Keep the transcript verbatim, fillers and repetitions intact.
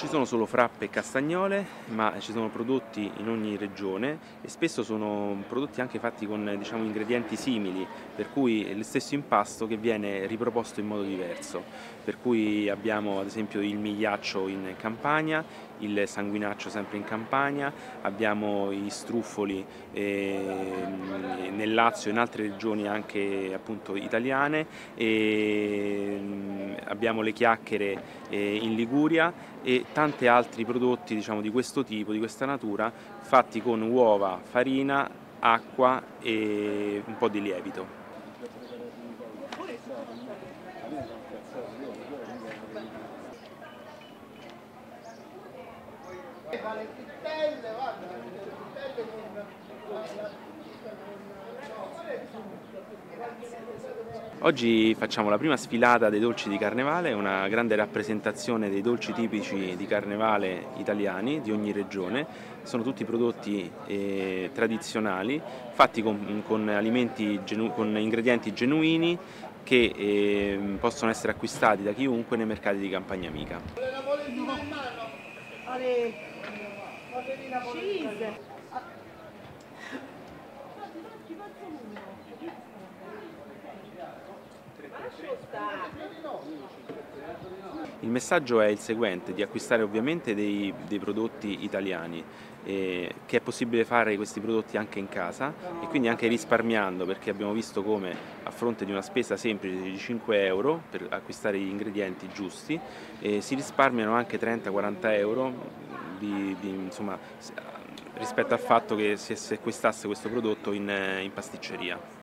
ci sono solo frappe e castagnole, ma ci sono prodotti in ogni regione e spesso sono prodotti anche fatti con, diciamo, ingredienti simili, per cui è lo stesso impasto che viene riproposto in modo diverso. Per cui abbiamo ad esempio il migliaccio in Campania, il sanguinaccio sempre in Campania, abbiamo i struffoli eh, nel Lazio e in altre regioni anche appunto italiane, e mm, abbiamo le chiacchiere eh, in Liguria e tanti altri prodotti, diciamo, di questo tipo, di questa natura, fatti con uova, farina, acqua e un po' di lievito. Oggi facciamo la prima sfilata dei dolci di Carnevale, una grande rappresentazione dei dolci tipici di Carnevale italiani di ogni regione. Sono tutti prodotti eh, tradizionali, fatti con, con alimenti genu- con ingredienti genuini che eh, possono essere acquistati da chiunque nei mercati di Campagna Amica. Ale, cheese. Il messaggio è il seguente: di acquistare ovviamente dei, dei prodotti italiani, eh, che è possibile fare questi prodotti anche in casa e quindi anche risparmiando, perché abbiamo visto come a fronte di una spesa semplice di cinque euro per acquistare gli ingredienti giusti eh, si risparmiano anche trenta quaranta euro di, di, insomma, rispetto al fatto che se si acquistasse questo prodotto in, in pasticceria.